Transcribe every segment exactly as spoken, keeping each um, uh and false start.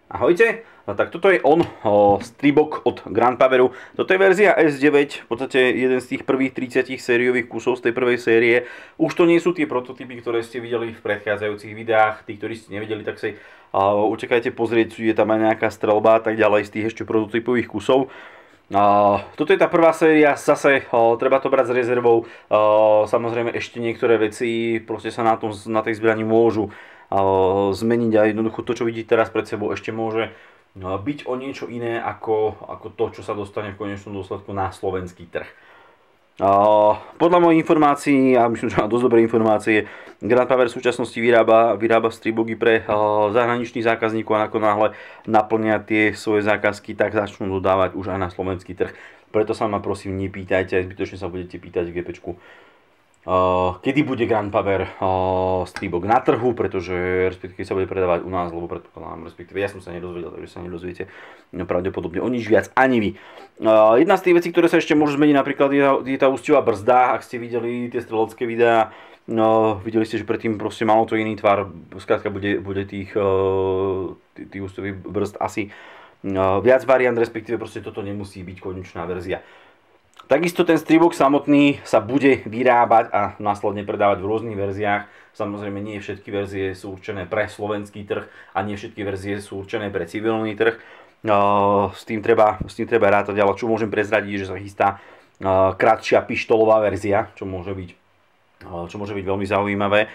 Ahojte, no tak toto je on, o, Stribok od Gunpowderu. Toto je verzia es deväť, v podstate jeden z tých prvých tridsať sériových kusov z tej prvej série. Už to nie sú tie prototypy, ktoré ste videli v predchádzajúcich videách. Tí, ktorí ste nevideli, tak si uh, utekajte pozrieť, je tam aj nejaká strelba a tak ďalej z tých ešte prototypových kusov. Uh, toto je tá prvá séria, zase uh, treba to brať s rezervou, uh, samozrejme ešte niektoré veci proste sa na, tom, na tej zbrani môžu uh, zmeniť a jednoducho to, čo vidíte teraz pred sebou, ešte môže uh, byť o niečo iné ako, ako to, čo sa dostane v konečnom dôsledku na slovenský trh. Uh, podľa mojich informácií, a myslím, že mám dosť dobré informácie, Gunpowder v súčasnosti vyrába, vyrába stribogy pre uh, zahraničných zákazníkov a ako náhle naplnia tie svoje zákazky, tak začnú dodávať už aj na slovenský trh. Preto sa ma prosím nepýtajte, zbytočne sa budete pýtať v GPčku. Uh, kedy bude Gunpowder uh, stribok na trhu, pretože respektíve sa bude predávať u nás, lebo predpokladám, respektíve ja som sa nedozvedel, takže sa nedozviete pravdepodobne o nič viac ani vy. Uh, jedna z tých vecí, ktoré sa ešte môžu zmeniť, napríklad je tá, je tá úsťová brzda. Ak ste videli tie strelecké videá, no, videli ste, že predtým proste malo to iný tvar, skrátka bude, bude tých, uh, tých, tých úsťových brzd asi uh, viac variant, respektíve proste toto nemusí byť konečná verzia. Takisto ten stribok samotný sa bude vyrábať a následne predávať v rôznych verziách. Samozrejme nie všetky verzie sú určené pre slovenský trh a nie všetky verzie sú určené pre civilný trh. S tým treba, s tým treba rátať, ale čo môžem prezradiť, že sa chystá kratšia pištolová verzia, čo môže byť, čo môže byť veľmi zaujímavé.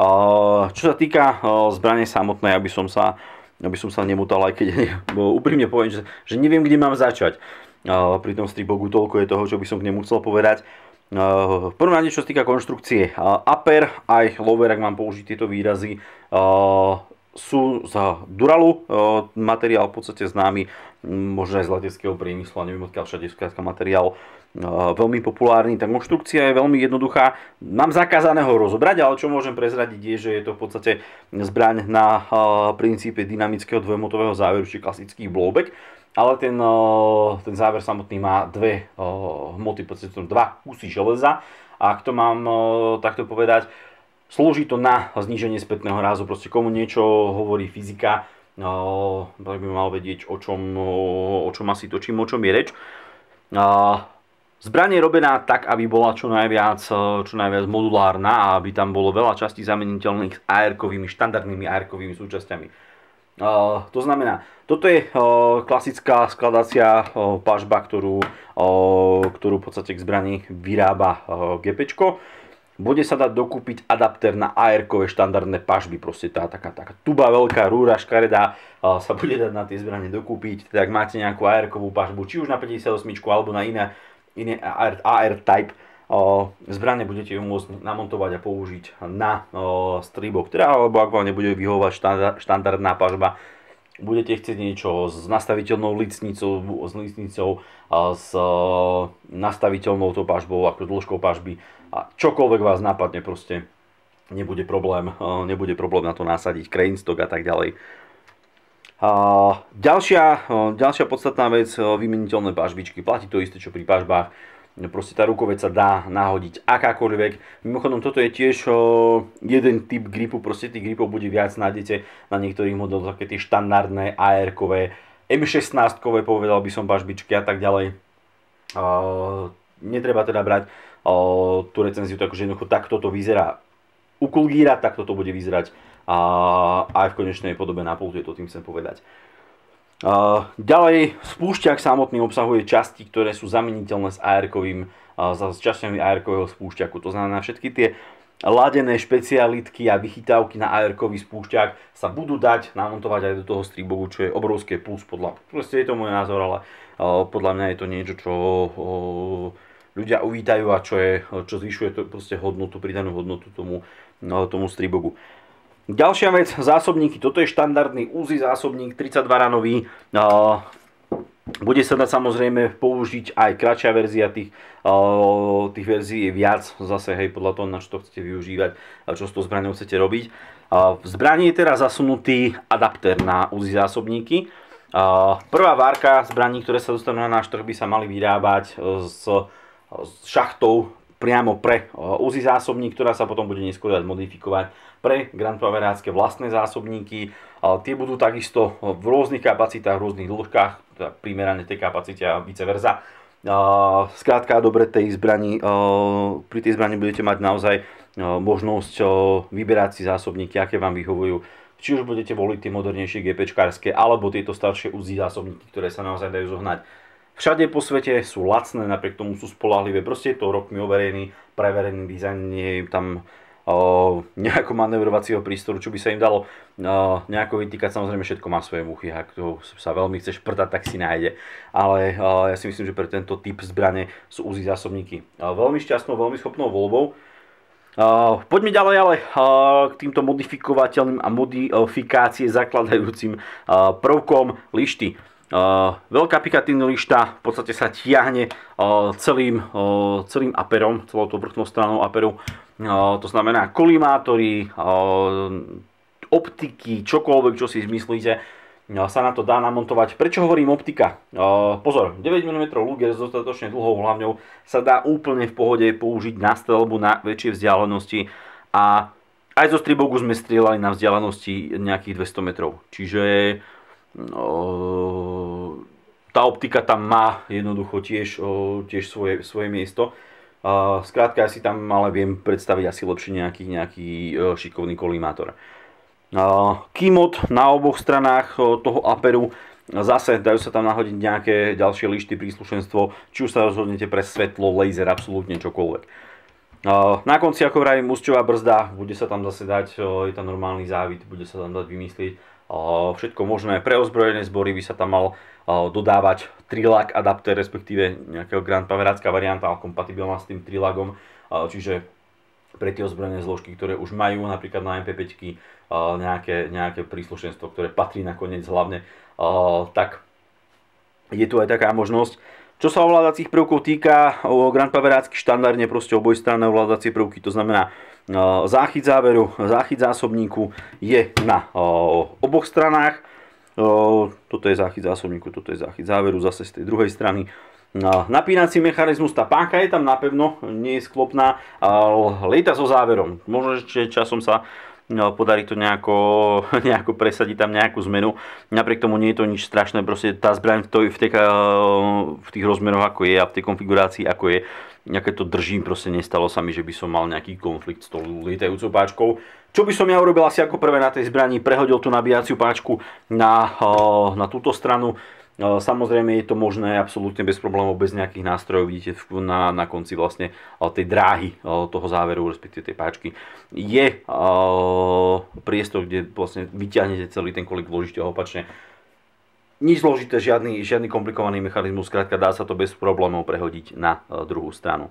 Čo sa týka zbrane samotnej, aby som sa, aby som sa nemutal, aj keď úprimne poviem, že, že neviem, kde mám začať. Uh, pri tom stribogu toľko je toho, čo by som k nemu chcel povedať. Uh, v prvom rade, čo sa týka konštrukcie, uh, upper aj lower, ak mám použiť tieto výrazy, uh, sú z Duralu, uh, materiál v podstate známy, možno aj z leteckého priemyslu, a neviem odkiaľ všade skrátka materiál uh, veľmi populárny. Tá konštrukcia je veľmi jednoduchá. Mám zakázané ho rozobrať, ale čo môžem prezradiť je, že je to v podstate zbraň na uh, princípe dynamického dvojmotového záveru, či klasický blowback. Ale ten, ten záver samotný má dve hmoty, v podstate dva kusy železa. A ak to mám takto povedať, slúži to na zníženie spätného rázu. Proste komu niečo hovorí fyzika, tak by mal vedieť, o čom, o čom asi točím, o čom je reč. Zbraň je robená tak, aby bola čo najviac, čo najviac modulárna a aby tam bolo veľa častí zameniteľných s á er-kovými, štandardnými á er-kovými súčasťami. Uh, to znamená, toto je uh, klasická skladacia uh, pažba, ktorú, uh, ktorú v podstate k zbrani vyrába uh, GPčko. Bude sa dať dokúpiť adapter na á er-kové štandardné pažby, proste tá taká, taká tuba veľká, rúra škaredá uh, sa bude dať na tie zbrane dokúpiť. Teda ak máte nejakú á er-kovú pažbu, či už na päťdesiatosem alebo na iné, iné á er-type, Uh, zbrane budete ju môcť namontovať a použiť na uh, stribok, teda, alebo ak vám nebude vyhovovať štandard, štandardná pažba, budete chcieť niečo s nastaviteľnou licnicou, s licnicou, uh, s uh, nastaviteľnou tou pažbou, ako dĺžkou pažby, a čokoľvek vás napadne, proste nebude problém, uh, nebude problém na to nasadiť crane stock a tak ďalej. Uh, ďalšia, uh, ďalšia podstatná vec, uh, vymeniteľné pažbičky, platí to isté, čo pri pažbách. Proste tá rukoveď sa dá nahodiť akákoľvek. Mimochodom, toto je tiež o, jeden typ gripu, proste tých gripov bude viac, nájdete na niektorých modeloch také tie štandardné á er-kové, em šestnásť-kové, povedal by som, pažbičky a tak ďalej. O, netreba teda brať o, tú recenziu, takže jednoducho takto to vyzerá u Kulgíra, takto to bude vyzerať a, aj v konečnej podobe na pulte, to tým chcem povedať. Uh, ďalej, spúšťak samotný obsahuje časti, ktoré sú zameniteľné s á er-kovým, uh, s časťami á er-kového spúšťaku. To znamená, všetky tie ladené špecialitky a vychytávky na á er-kový spúšťak sa budú dať namontovať aj do toho stribogu, čo je obrovské plus podľa, proste je to môj názor, ale uh, podľa mňa je to niečo, čo uh, ľudia uvítajú a čo, je, čo zvyšuje to, proste hodnotu, pridanú hodnotu tomu, uh, tomu stribogu. Ďalšia vec, zásobníky. Toto je štandardný Uzi zásobník tridsaťdva ranový. Uh, bude sa dať samozrejme použiť aj kratšia verzia, tých, uh, tých verzií je viac, zase hej, podľa toho, na čo to chcete využívať a čo s tou zbraňou chcete robiť. Uh, v zbrani je teraz zasunutý adapter na Uzi zásobníky. Uh, prvá várka zbraní, ktoré sa dostanú na náš trh, by sa mali vyrábať s, s šachtou priamo pre Uzi zásobník, ktorá sa potom bude neskôr dať modifikovať pre Grand Paverácké vlastné zásobníky. Tie budú takisto v rôznych kapacitách, v rôznych dĺžkach, teda primerane tej kapacite a vice versa. Skrátka dobre, tej zbrani, pri tej zbrani budete mať naozaj možnosť vyberať si zásobníky, aké vám vyhovujú. Či už budete voliť tie modernejšie GPčkárske, alebo tieto staršie Uzi zásobníky, ktoré sa naozaj dajú zohnať. Všade po svete sú lacné, napriek tomu sú spolahlivé. Proste je to rokmi overený, preverený dizajn, nie je tam uh, nejako manevrovacieho prístoru, čo by sa im dalo uh, nejako vytýkať. Samozrejme všetko má svoje muchy, ak to sa veľmi chceš prdať, tak si nájde. Ale uh, ja si myslím, že pre tento typ zbrane sú Uzi zásobníky uh, veľmi šťastnou, veľmi schopnou voľbou. Uh, poďme ďalej ale uh, k týmto modifikovateľným a modifikácie zakladajúcim uh, prvkom lišty. Uh, veľká pikatívna lišta v podstate sa tiahne uh, celým, uh, celým aperom, celou tou vrchnou stranou aperu. Uh, to znamená kolimátory, uh, optiky, čokoľvek, čo si zmyslíte, uh, sa na to dá namontovať. Prečo hovorím optika? Uh, pozor, deväť milimetrov Luger s dostatočne dlhou hlavňou sa dá úplne v pohode použiť na streľbu na väčšie vzdialenosti a aj zo stribogu sme strieľali na vzdialenosti nejakých dvesto metrov. Čiže tá optika tam má jednoducho tiež, tiež svoje, svoje miesto. Skrátka, ja si tam ale viem predstaviť asi lepšie nejaký, nejaký šikovný kolimátor. Keymod na oboch stranách toho aperu. Zase dajú sa tam nahodiť nejaké ďalšie lišty, príslušenstvo, či už sa rozhodnete pre svetlo, laser, absolútne čokoľvek. Na konci, ako vravím, úsťová brzda, bude sa tam zase dať, je tam normálny závit, bude sa tam dať vymyslieť. Všetko možné. Pre ozbrojené zbory by sa tam mal dodávať trilak adapter, respektíve nejakého Grand Paveracká varianta, ale kompatibilná s tým trilagom. Čiže pre tie ozbrojené zložky, ktoré už majú napríklad na em pé päť nejaké, nejaké príslušenstvo, ktoré patrí nakoniec hlavne, tak je tu aj taká možnosť. Čo sa ovládacích prvkov týka, Grand Paverácky štandardne proste obojstranné ovládacie prvky, to znamená záchyt záveru, záchyt zásobníku je na oboch stranách. Toto je záchyt zásobníku, toto je záchyt záveru zase z tej druhej strany. Napínací mechanizmus, tá páka je tam napevno, nie je sklopná, lieta so záverom. Možno ešte časom sa podarí to nejako, nejako presadiť tam nejakú zmenu. Napriek tomu nie je to nič strašné, proste tá zbraň v, tej, v, tej, v tých rozmeroch ako je a v tej konfigurácii ako je, nejaké to držím, proste nestalo sa mi, že by som mal nejaký konflikt s tou lietajúcou páčkou. Čo by som ja urobil asi ako prvé na tej zbrani, prehodil tú nabíjaciu páčku na, na túto stranu. Samozrejme je to možné absolútne bez problémov, bez nejakých nástrojov, vidíte na, na konci vlastne tej dráhy toho záveru, respektíve tej páčky. Je priestor, kde vlastne vyťahnete celý ten kolik, vložíte ho opačne. Nič zložité, žiadny, žiadny komplikovaný mechanizmus, skrátka dá sa to bez problémov prehodiť na druhú stranu.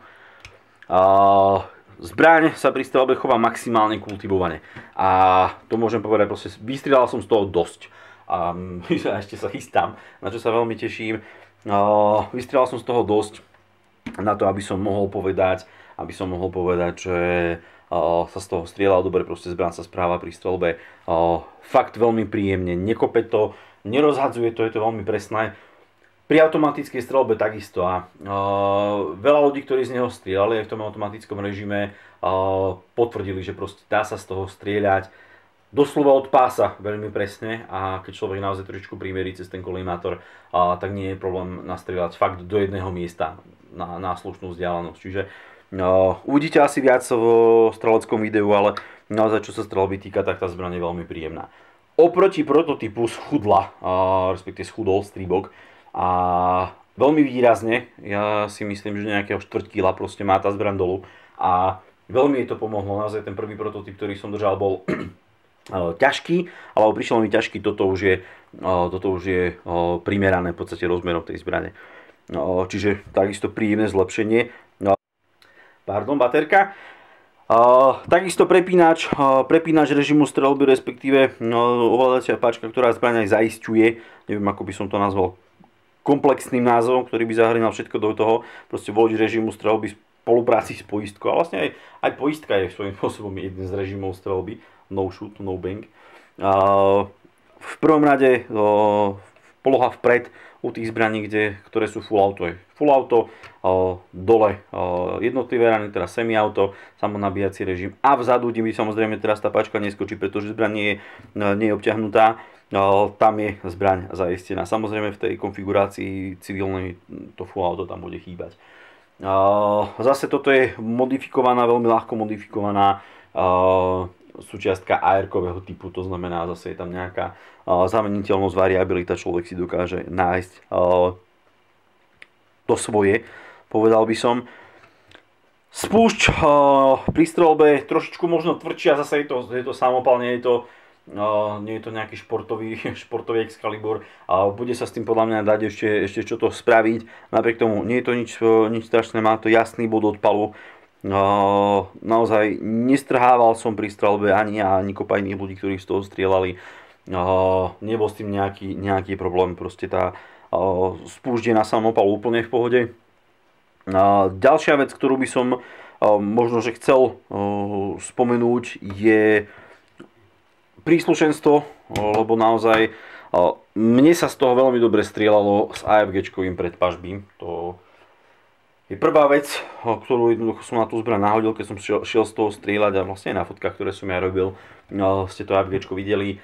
Zbraň sa pri streľbe chová maximálne kultivovane a to môžem povedať, proste vystrieľal som z toho dosť. A ešte sa chystám, na čo sa veľmi teším. Vystrieľal som z toho dosť na to, aby som mohol povedať, aby som mohol povedať, že sa z toho strieľal dobre, proste zbraň sa správa pri streľbe fakt veľmi príjemne, nekope to, nerozhadzuje to, je to veľmi presné. Pri automatickej streľbe takisto a veľa ľudí, ktorí z neho strieľali aj v tom automatickom režime, potvrdili, že proste dá sa z toho strieľať doslova od pása veľmi presne a keď človek naozaj trošičku primerí cez ten kolimátor, a, tak nie je problém nastrieľať fakt do jedného miesta na, na slušnú vzdialenosť. Čiže no, uvidíte asi viac v streleckom videu, ale naozaj čo sa streľby týka, tak tá zbraň je veľmi príjemná. Oproti prototypu schudla, a, respektíve schudol stribok a veľmi výrazne, ja si myslím, že nejakého štvrť kila proste má tá zbraň dolu a veľmi jej to pomohlo. Naozaj ten prvý prototyp, ktorý som držal, bol ťažký, alebo prišiel mi ťažký, toto už je, toto už je primerané v podstate rozmerom tej zbrane. Čiže takisto príjemné zlepšenie. Pardon, baterka. Takisto prepínač, prepínač režimu streľby, respektíve ovládacia páčka, ktorá zbraň aj zaisťuje, neviem ako by som to nazval, komplexným názvom, ktorý by zahrňal všetko do toho, proste vodič režimu streľby v spolupráci s poistkou. A vlastne aj, aj poistka je svojím spôsobom jeden z režimov streľby. No shoot, no bang. V prvom rade poloha vpred u tých zbraní, kde, ktoré sú full auto, je full auto, dole jednotlivé rany, teda semi-auto, samonabíjací režim a vzadu, kde by samozrejme teraz tá páčka neskočí, pretože zbraň nie je, nie je obťahnutá, tam je zbraň zaistená. Samozrejme v tej konfigurácii civilnej to full auto tam bude chýbať. Zase toto je modifikovaná, veľmi ľahko modifikovaná súčiastka á er-kového typu, to znamená, zase je tam nejaká uh, zameniteľnosť, variabilita, človek si dokáže nájsť uh, to svoje, povedal by som. Spúšť uh, pri strelbe trošičku možno tvrdšia, zase je to, je to samopal, nie je to, uh, nie je to nejaký športový, športový Excalibur, uh, bude sa s tým podľa mňa dať ešte, ešte čo to spraviť, napriek tomu nie je to nič, nič strašné, má to jasný bod odpalu. Uh, naozaj nestrhával som pri strelbe ani ja, ani kopa iných ľudí, ktorí z toho strieľali. Uh, nebol s tým nejaký, nejaký problém, proste tá uh, spúšť je na samopal úplne v pohode. Uh, ďalšia vec, ktorú by som uh, možno že chcel uh, spomenúť, je príslušenstvo, uh, lebo naozaj uh, mne sa z toho veľmi dobre strieľalo s á ef géčkovým predpažbím. To je prvá vec, ktorú jednoducho som na tú zbraň nahodil, keď som šiel, šiel z toho strieľať, a vlastne na fotkách, ktoré som ja robil, no, ste to á ef géčko videli.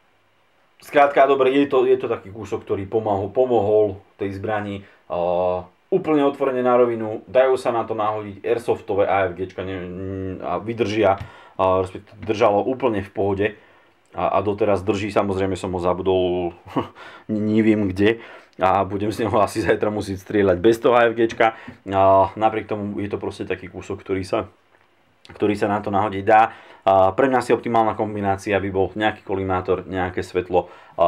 Skrátka, dobre, je to, je to taký kúsok, ktorý pomohol, pomohol tej zbrani. Uh, úplne otvorene na rovinu, dajú sa na to nahodiť airsoftové á ef géčka a vydržia, uh, respektíve držalo úplne v pohode. A, a doteraz drží, samozrejme som ho zabudol, neviem kde. A budem z neho asi zajtra musieť strieľať bez toho á ef géčka. A napriek tomu je to proste taký kúsok, ktorý sa, ktorý sa na to nahodiť dá. A pre mňa si optimálna kombinácia by bol nejaký kolimátor, nejaké svetlo. A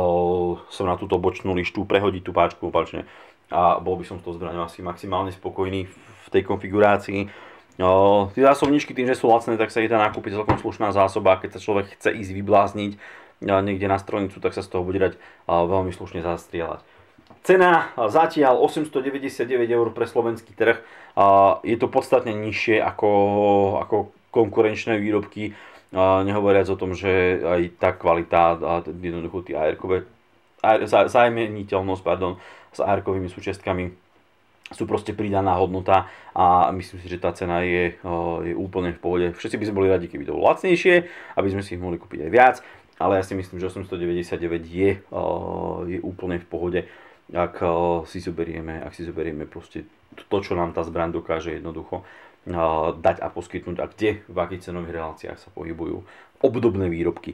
som na túto bočnú lištu, prehodiť tú páčku opačne. A bol by som s tou zbraňou asi maximálne spokojný v tej konfigurácii. Tie zásobničky tým, že sú lacné, tak sa je dá nakúpiť celkom slušná zásoba. Keď sa človek chce ísť vyblázniť niekde na strojnicu, tak sa z toho bude dať veľmi slušne zastrieľať. Cena zatiaľ osemstodeväťdesiatdeväť eur pre slovenský trh. Je to podstatne nižšie ako, ako konkurenčné výrobky. Nehovoriac o tom, že aj tá kvalita a jednoducho tie á er-kové zameniteľnosť pardon, s á er-kovými súčiastkami sú proste pridaná hodnota a myslím si, že tá cena je, je úplne v pohode. Všetci by sme boli radi, keby to bolo lacnejšie, aby sme si ich mohli kúpiť aj viac, ale ja si myslím, že osemstodeväťdesiatdeväť je, je úplne v pohode. Ak si zoberieme, ak si zoberieme proste to, čo nám tá zbraň dokáže jednoducho dať a poskytnúť a kde, v akých cenových reláciách sa pohybujú obdobné výrobky.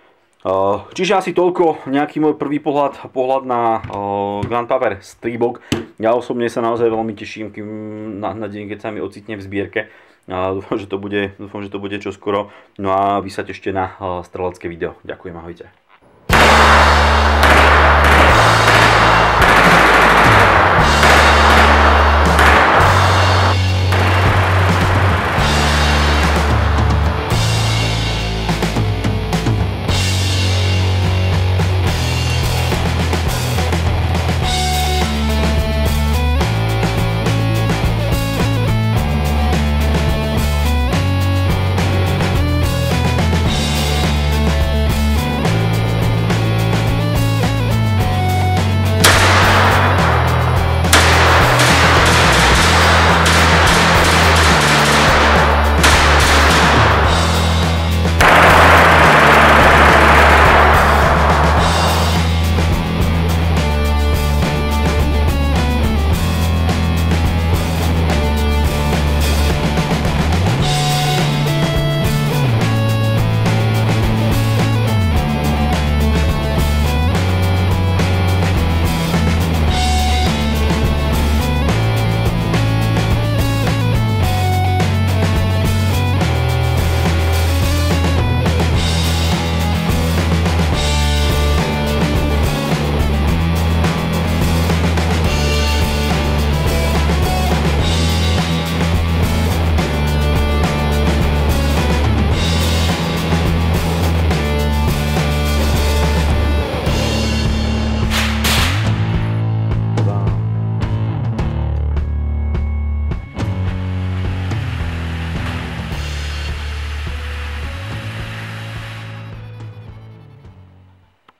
Čiže asi toľko, nejaký môj prvý pohľad, pohľad na Gunpowder Stribok. Ja osobne sa naozaj veľmi teším kým na, na deň, keď sa mi ocitne v zbierke. Dúfam, že to bude, dúfam, že to bude čoskoro. No a vy sa tešte na strelecké video. Ďakujem, ahojte.